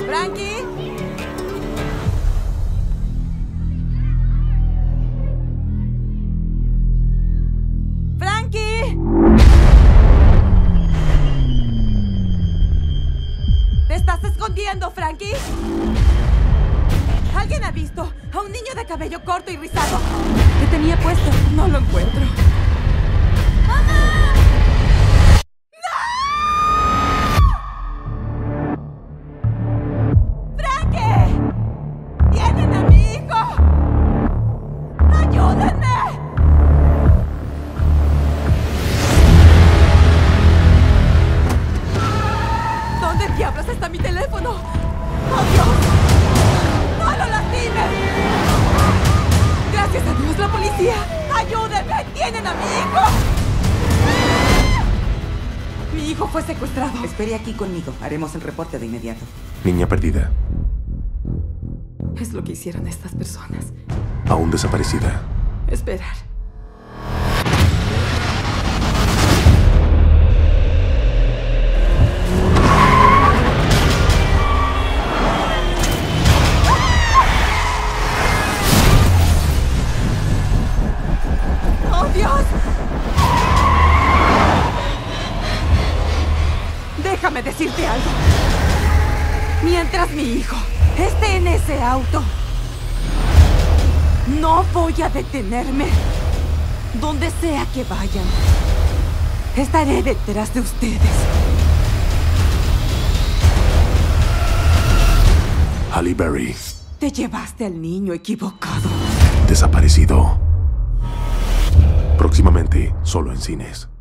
¿Frankie? ¡Frankie! ¿Te estás escondiendo, Frankie? ¿Alguien ha visto a un niño de cabello corto y rizado? ¿Qué tenía puesto? No lo encuentro. ¡Mamá! ¡No! ¡Frankie! ¡Tienen a mi hijo! ¡Ayúdenme! ¿Dónde diablos está mi teléfono? ¡Oh, Dios! ¡No lo lastimes! ¡Gracias a Dios, la policía! ¡Ayúdenme! ¡Tienen a mi hijo! Mi hijo fue secuestrado. Espere aquí conmigo. Haremos el reporte de inmediato. Niña perdida. Es lo que hicieron estas personas. Aún desaparecida. Esperar. ¡Oh, Dios! Déjame decirte algo. Mientras mi hijo esté en ese auto, no voy a detenerme. Donde sea que vayan, estaré detrás de ustedes. Halle Berry. Te llevaste al niño equivocado. Desaparecido. Próximamente, solo en cines.